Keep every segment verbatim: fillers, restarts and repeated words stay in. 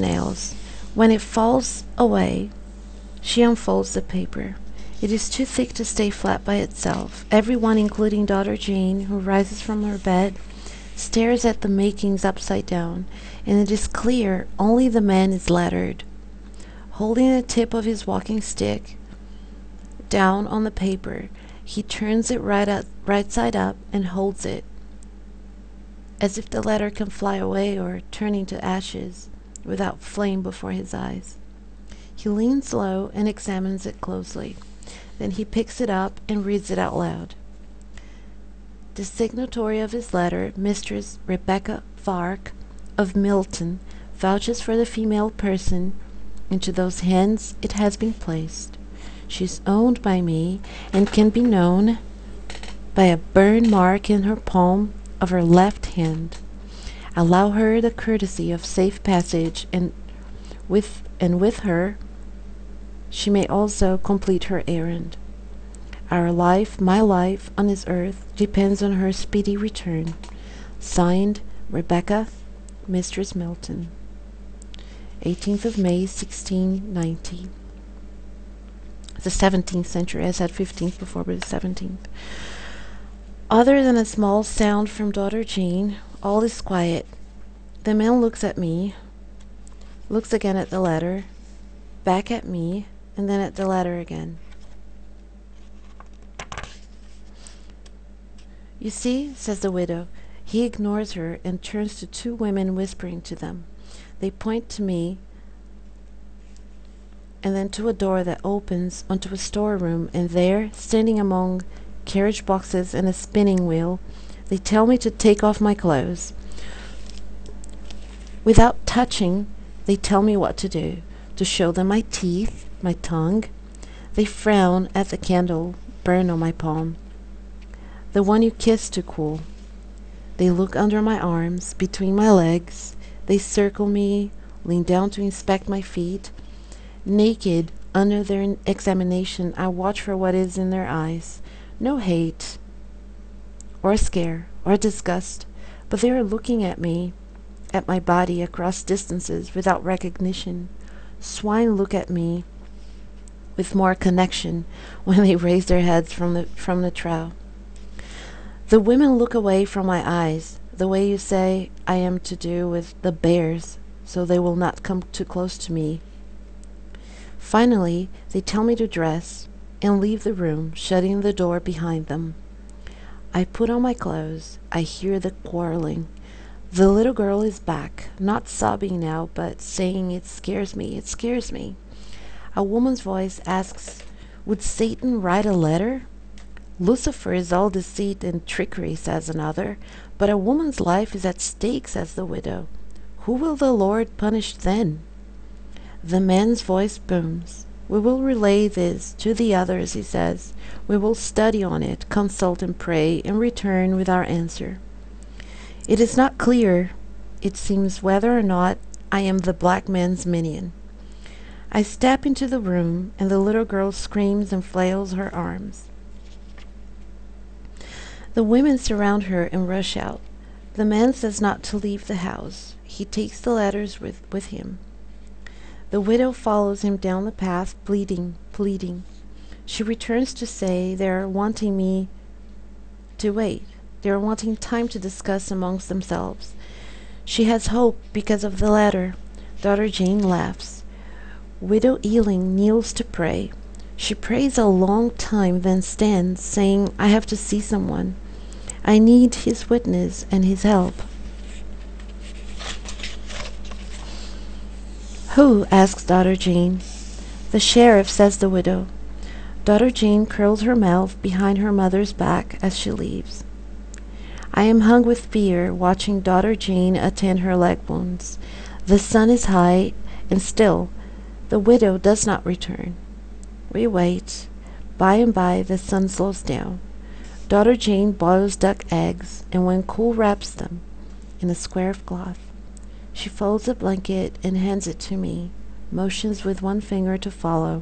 nails. When it falls away, she unfolds the paper. It is too thick to stay flat by itself. Everyone, including daughter Jane, who rises from her bed, stares at the makings upside down, and it is clear only the man is lettered. Holding the tip of his walking stick down on the paper, he turns it right, up, right side up and holds it, as if the letter can fly away or turn into ashes without flame before his eyes. He leans low and examines it closely. Then he picks it up and reads it out loud. The signatory of his letter, Mistress Rebecca Vark of Milton, vouches for the female person into whose hands it has been placed. She is owned by me and can be known by a burn mark in her palm of her left hand. Allow her the courtesy of safe passage, and with and with her she may also complete her errand. Our life, my life, on this earth depends on her speedy return. Signed, Rebecca, Mistress Milton. eighteenth of May, sixteen ninety. The seventeenth century. I said fifteenth before, but it's seventeenth. Other than a small sound from daughter Jane, all is quiet. The man looks at me, looks again at the letter, back at me, and then at the letter again. You see, says the widow. He ignores her and turns to two women, whispering to them. They point to me and then to a door that opens onto a storeroom, and there, standing among carriage boxes and a spinning wheel, they tell me to take off my clothes. Without touching, they tell me what to do, to show them my teeth, my tongue. They frown at the candle burned on my palm, the one you kissed to cool. They look under my arms, between my legs. They circle me, lean down to inspect my feet. Naked, under their examination, I watch for what is in their eyes. No hate, or scare, or disgust, but they are looking at me, at my body across distances without recognition. Swine look at me with more connection when they raise their heads from the from the trough. The women look away from my eyes, the way you say I am to do with the bears, so they will not come too close to me. Finally, they tell me to dress and leave the room, shutting the door behind them. I put on my clothes. I hear the quarreling. The little girl is back, not sobbing now, but saying, "It scares me, it scares me." A woman's voice asks, "Would Satan write a letter?" "Lucifer is all deceit and trickery," says another. "But a woman's life is at stake," says the widow. "Who will the Lord punish then?" The man's voice booms. "We will relay this to the others," he says. "We will study on it, consult and pray, and return with our answer." It is not clear, it seems, whether or not I am the black man's minion. I step into the room, and the little girl screams and flails her arms. The women surround her and rush out. The man says not to leave the house. He takes the letters with, with him. The widow follows him down the path, pleading, pleading. She returns to say they are wanting me to wait. They are wanting time to discuss amongst themselves. She has hope because of the letter. Daughter Jane laughs. Widow Ealing kneels to pray. She prays a long time, then stands, saying, "I have to see someone. I need his witness and his help." "Who?" asks daughter Jane. "The sheriff," says the widow. Daughter Jane curls her mouth behind her mother's back as she leaves. I am hung with fear, watching daughter Jane attend her leg wounds. The sun is high, and still the widow does not return. We wait. By and by the sun slows down. Daughter Jane boils duck eggs, and when cool wraps them in a square of cloth. She folds a blanket and hands it to me, motions with one finger to follow.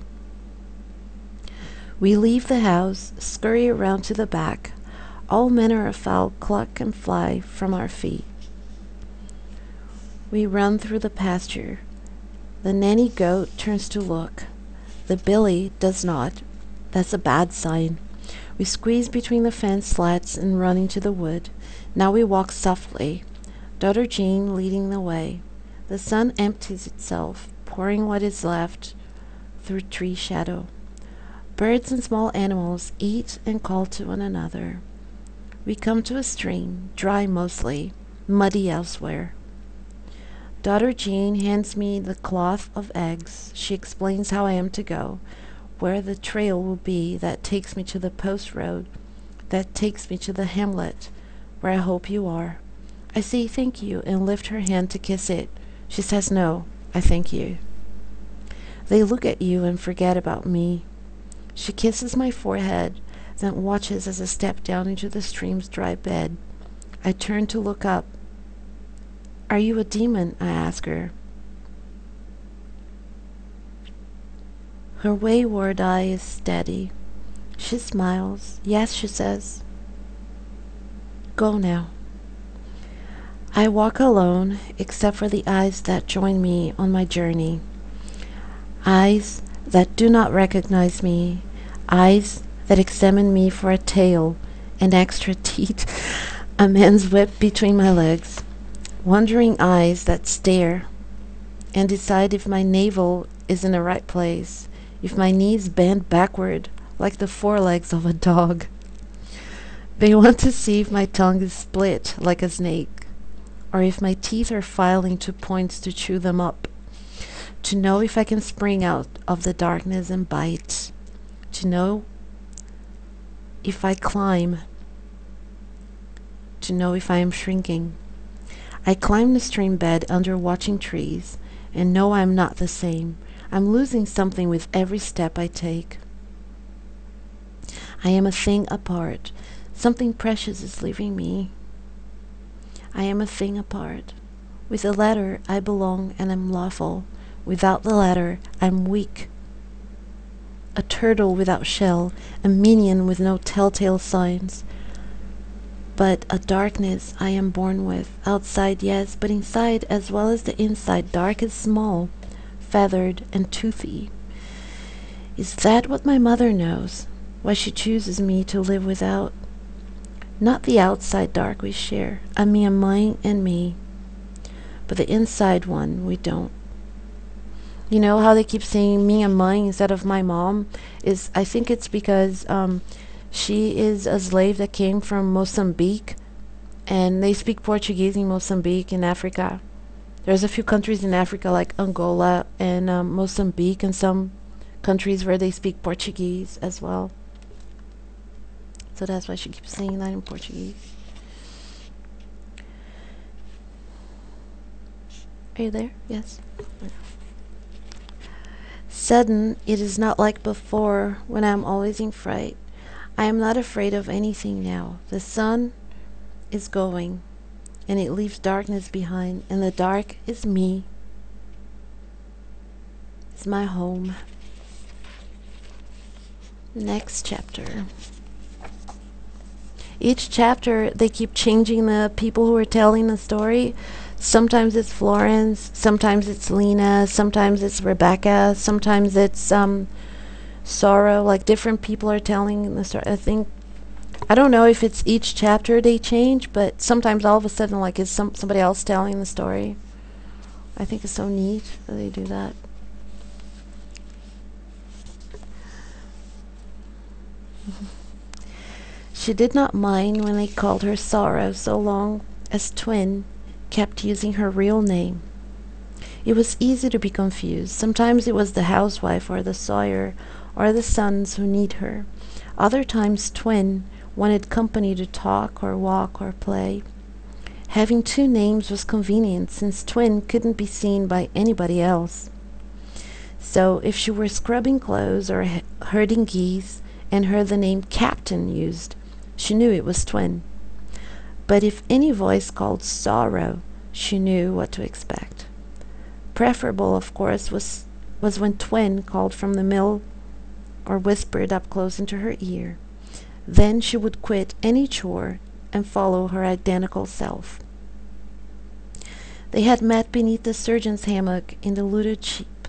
We leave the house, scurry around to the back. All manner of fowl cluck and fly from our feet. We run through the pasture. The nanny goat turns to look. The Billy does not. That's a bad sign. We squeeze between the fence slats and run into the wood. Now we walk softly, daughter Jean leading the way. The sun empties itself, pouring what is left through tree shadow. Birds and small animals eat and call to one another. We come to a stream, dry mostly, muddy elsewhere. Daughter Jean hands me the cloth of eggs. She explains how I am to go, where the trail will be that takes me to the post road, that takes me to the hamlet, where I hope you are. I say thank you and lift her hand to kiss it. She says no, I thank you. They look at you and forget about me. She kisses my forehead, then watches as I step down into the stream's dry bed. I turn to look up. Are you a demon? I ask her. Her wayward eye is steady. She smiles. Yes, she says. Go now. I walk alone, except for the eyes that join me on my journey. Eyes that do not recognize me. Eyes that examine me for a tail and extra teeth, a man's whip between my legs. Wondering eyes that stare and decide if my navel is in the right place, if my knees bend backward like the forelegs of a dog. They want to see if my tongue is split like a snake, or if my teeth are filing to points to chew them up, to know if I can spring out of the darkness and bite, to know if I climb, to know if I am shrinking. I climb the stream bed under watching trees, and know I am not the same. I'm losing something with every step I take. I am a thing apart. Something precious is leaving me. I am a thing apart. With the latter I belong and am lawful. Without the latter I'm weak. A turtle without shell, a minion with no telltale signs. But a darkness I am born with, outside yes, but inside as well as the inside, dark is small, feathered and toothy. Is that what my mother knows, why she chooses me to live without? Not the outside dark we share, a me and mine and me, but the inside one we don't. You know how they keep saying me and mine instead of my mom? Is I think it's because um she is a slave that came from Mozambique, and they speak Portuguese in Mozambique in Africa. There's a few countries in Africa like Angola and um, Mozambique, and some countries where they speak Portuguese as well. So that's why she keeps saying that in Portuguese. Are you there? Yes. Sudden, it is not like before, when I am always in fright. I am not afraid of anything now. The sun is going, and it leaves darkness behind, and the dark is me. It's my home. Next chapter. Each chapter, they keep changing the people who are telling the story. Sometimes it's Florence, sometimes it's Lena, sometimes it's Rebecca, sometimes it's um Sorrow. Like different people are telling the story. I think I don't know if it's each chapter they change, but sometimes all of a sudden like it's some somebody else telling the story. I think it's so neat that they do that. She did not mind when they called her Sorrow so long as Twin kept using her real name. It was easy to be confused. Sometimes it was the housewife or the sawyer or the sons who need her. Other times Twin wanted company to talk or walk or play. Having two names was convenient, since Twin couldn't be seen by anybody else. So if she were scrubbing clothes or h- herding geese and heard the name Captain used, she knew it was Twin. But if any voice called Sorrow, she knew what to expect. Preferable, of course, was was when Twin called from the mill or whispered up close into her ear. Then she would quit any chore and follow her identical self. They had met beneath the surgeon's hammock in the looted, ch-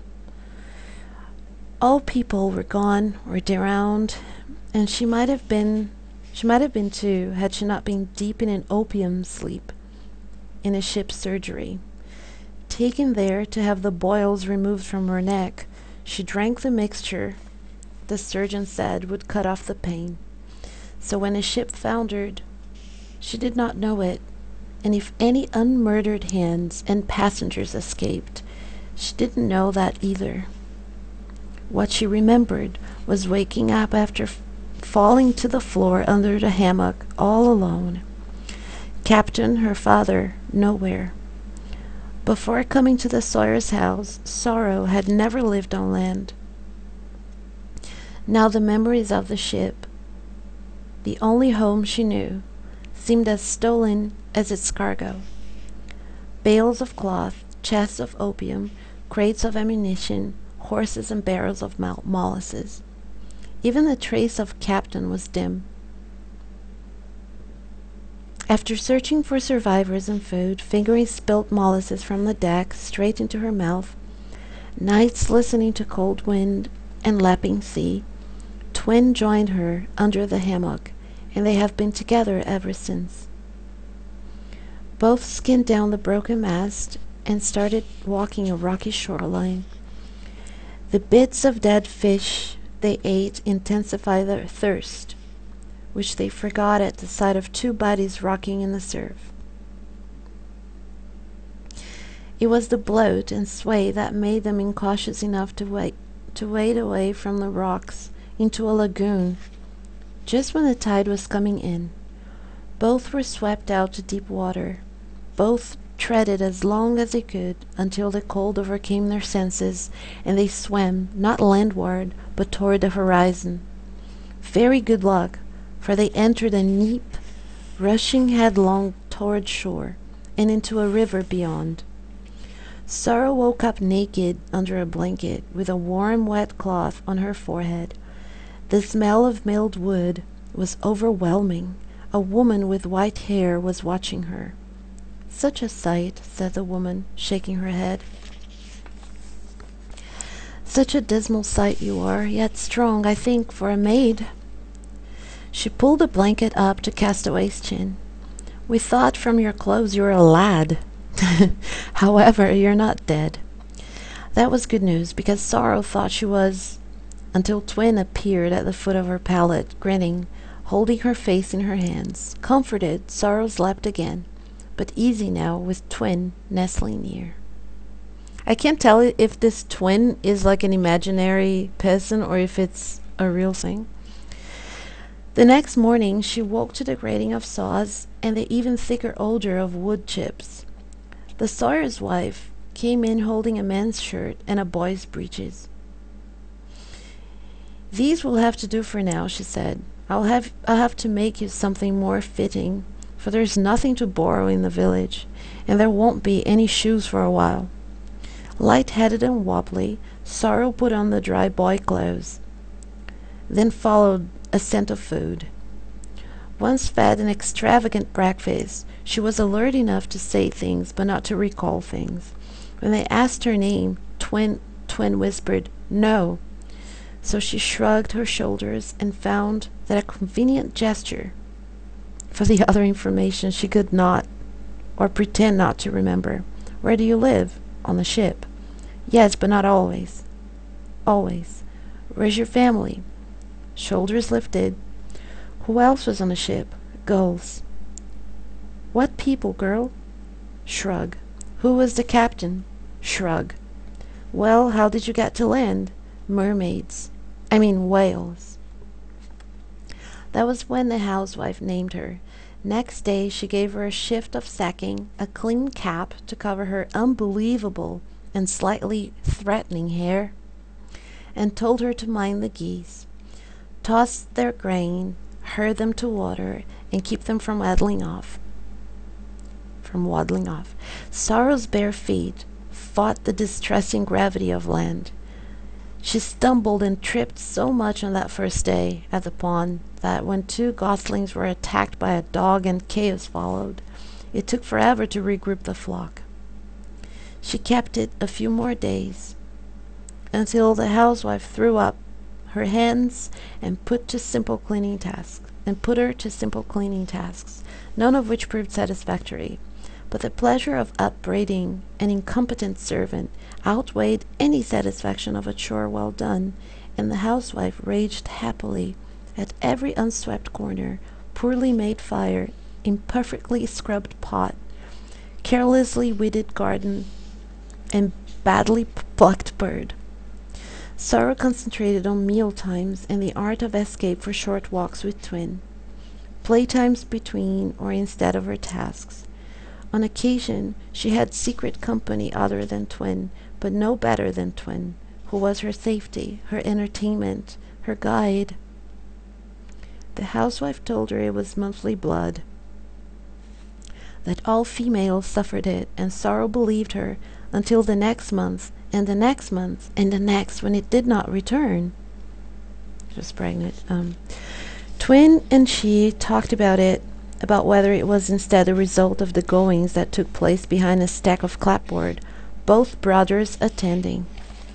All people were gone or drowned, and she might have been she might have been too, had she not been deep in an opium sleep in a ship's surgery. Taken there to have the boils removed from her neck, she drank the mixture the surgeon said would cut off the pain. So when a ship foundered, she did not know it, and if any unmurdered hands and passengers escaped, she didn't know that either. What she remembered was waking up after f- falling to the floor under the hammock all alone. Captain, her father, nowhere. Before coming to the Sawyers' house, Sorrow had never lived on land. Now the memories of the ship, the only home she knew, seemed as stolen as its cargo. Bales of cloth, chests of opium, crates of ammunition, horses and barrels of mol- molasses. Even the trace of Captain was dim. After searching for survivors and food, fingering spilt molasses from the deck straight into her mouth, nights listening to cold wind and lapping sea, Twin joined her under the hammock, and they have been together ever since. Both skinned down the broken mast and started walking a rocky shoreline. The bits of dead fish they ate intensified their thirst, which they forgot at the sight of two bodies rocking in the surf. It was the bloat and sway that made them incautious enough to wait to wade away from the rocks into a lagoon just when the tide was coming in. Both were swept out to deep water. Both treaded as long as they could until the cold overcame their senses, and they swam not landward but toward the horizon. Very good luck, for they entered a neap, rushing headlong toward shore and into a river beyond. Sorrow woke up naked under a blanket, with a warm wet cloth on her forehead. The smell of milled wood was overwhelming. A woman with white hair was watching her. "Such a sight," said the woman, shaking her head. "Such a dismal sight you are, yet strong, I think, for a maid." She pulled the blanket up to Castaway's chin. "We thought from your clothes you were a lad. However, you're not dead." That was good news, because Sorrow thought she was, until Twin appeared at the foot of her pallet, grinning, holding her face in her hands. Comforted, Sorrow slept again, but easy now, with Twin nestling near. I can't tell if this Twin is like an imaginary person or if it's a real thing. The next morning she woke to the grating of saws and the even thicker odor of wood chips. The sawyer's wife came in holding a man's shirt and a boy's breeches. "These will have to do for now," she said. I'll have I'll have to make you something more fitting, for there's nothing to borrow in the village, and there won't be any shoes for a while." Light-headed and wobbly, Sorrow put on the dry boy clothes. Then followed a scent of food. Once fed an extravagant breakfast, she was alert enough to say things but not to recall things. When they asked her name, Twin Twin whispered, "No." So she shrugged her shoulders and found that a convenient gesture for the other information she could not, or pretend not to remember. "Where do you live?" "On the ship." "Yes, but not always." "Always." "Where's your family?" Shoulders lifted. "Who else was on the ship?" "Gulls." "What people, girl?" Shrug. "Who was the captain?" Shrug. "Well, how did you get to land?" "Mermaids. I mean whales." That was when the housewife named her. Next day she gave her a shift of sacking, a clean cap to cover her unbelievable and slightly threatening hair, and told her to mind the geese, toss their grain, herd them to water, and keep them from waddling off. From waddling off. Sorrow's bare feet fought the distressing gravity of land. She stumbled and tripped so much on that first day at the pond that when two goslings were attacked by a dog and chaos followed, it took forever to regroup the flock. She kept it a few more days. until the housewife threw up her hands and put to simple cleaning tasks and put her to simple cleaning tasks, none of which proved satisfactory. But the pleasure of upbraiding an incompetent servant outweighed any satisfaction of a chore well done, and the housewife raged happily at every unswept corner, poorly made fire, imperfectly scrubbed pot, carelessly weeded garden, and badly plucked bird. Sorrow concentrated on meal times and the art of escape for short walks with Twin, playtimes between or instead of her tasks. On occasion she had secret company other than Twin, but no better than Twin, who was her safety, her entertainment, her guide. The housewife told her it was monthly blood, that all females suffered it, and Sorrow believed her until the next month, and the next month, and the next, when it did not return. She was pregnant. Um, Twin and she talked about it, about whether it was instead a result of the goings that took place behind a stack of clapboard, both brothers attending.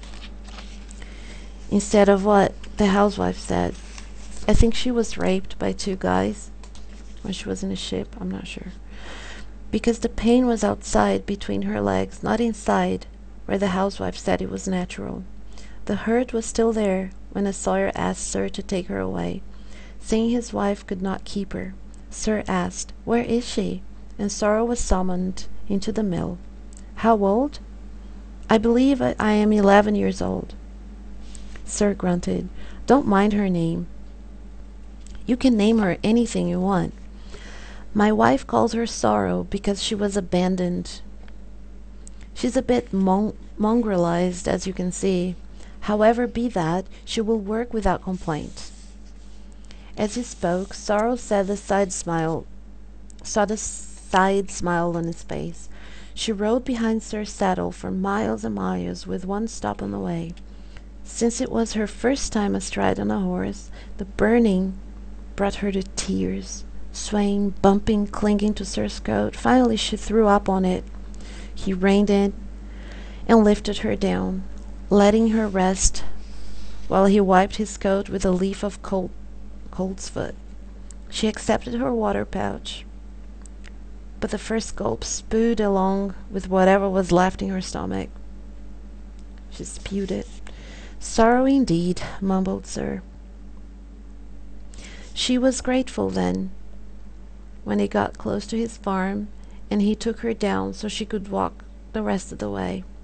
Instead of what the housewife said. I think she was raped by two guys when she was in a ship, I'm not sure. Because the pain was outside between her legs, not inside, where the housewife said it was natural. The hurt was still there when a sawyer asked Sir to take her away, saying his wife could not keep her. Sir asked, "Where is she?" and Sorrow was summoned into the mill. "How old?" "I believe I, I am eleven years old." Sir grunted. "Don't mind her name. You can name her anything you want. My wife calls her Sorrow because she was abandoned. She's a bit mon mongrelized, as you can see. However, be that, she will work without complaint." As he spoke, Sorrow said the side smile, saw the side smile on his face. She rode behind Sir's saddle for miles and miles, with one stop on the way. Since it was her first time astride on a horse, the burning brought her to tears. Swaying, bumping, clinging to Sir's coat, finally she threw up on it. He reined in and lifted her down, letting her rest while he wiped his coat with a leaf of cold, coltsfoot. She accepted her water pouch, but the first gulp spewed along with whatever was left in her stomach. She spewed it. "Sorrow indeed," mumbled Sir. She was grateful then, when he got close to his farm, and he took her down so she could walk the rest of the way.